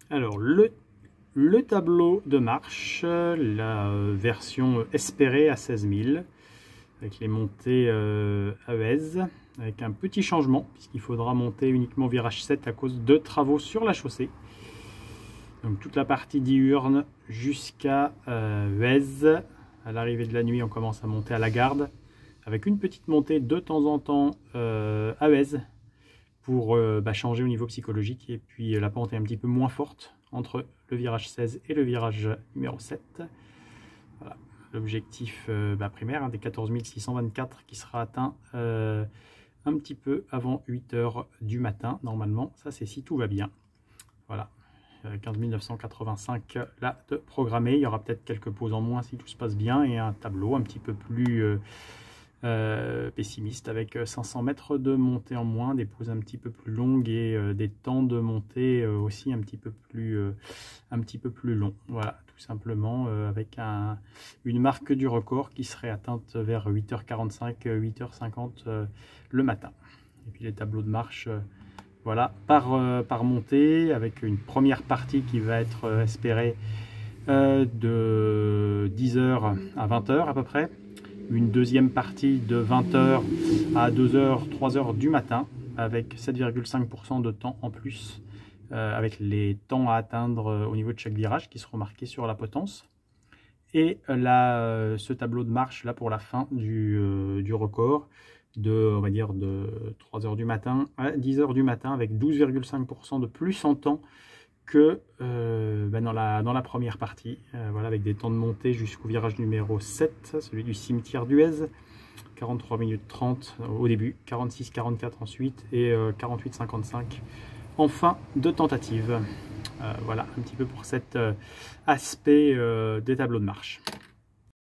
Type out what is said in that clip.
Alors, le tableau de marche, la version espérée à 16 000, avec les montées AES, avec un petit changement, puisqu'il faudra monter uniquement virage 7 à cause de travaux sur la chaussée. Donc toute la partie diurne jusqu'à Vèze. À l'arrivée de la nuit, on commence à monter à la garde, avec une petite montée de temps en temps à Vèze, pour changer au niveau psychologique, et puis la pente est un petit peu moins forte entre le virage 16 et le virage numéro 7. Voilà. L'objectif primaire des 14 624 qui sera atteint un petit peu avant 8 h du matin normalement, ça c'est si tout va bien. Voilà, 15 985 là de programmé, il y aura peut-être quelques pauses en moins si tout se passe bien, et un tableau un petit peu plus pessimiste avec 500 mètres de montée en moins, des pauses un petit peu plus longues et des temps de montée aussi un petit peu plus longs. Voilà, tout simplement avec une marque du record qui serait atteinte vers 8h45, 8h50 le matin. Et puis les tableaux de marche, voilà, par montée, avec une première partie qui va être espérée de 10h à 20h à peu près. Une deuxième partie de 20h à 2h, 3h du matin, avec 7,5% de temps en plus, avec les temps à atteindre au niveau de chaque virage qui seront marqués sur la potence. Et là, ce tableau de marche là pour la fin du record, on va dire de 3h du matin à 10h du matin, avec 12,5% de plus en temps que dans la première partie, voilà, avec des temps de montée jusqu'au virage numéro 7, celui du cimetière d'Huez, 43 minutes 30 au début, 46-44 ensuite, et 48-55 en fin de tentative. Voilà un petit peu pour cet aspect des tableaux de marche.